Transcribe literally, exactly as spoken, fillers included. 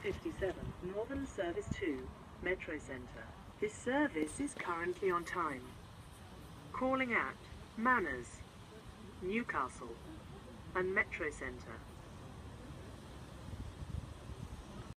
fifty-seven, Northern Service two, Metro Centre. This service is currently on time. Calling at Manners, Newcastle, and Metro Centre.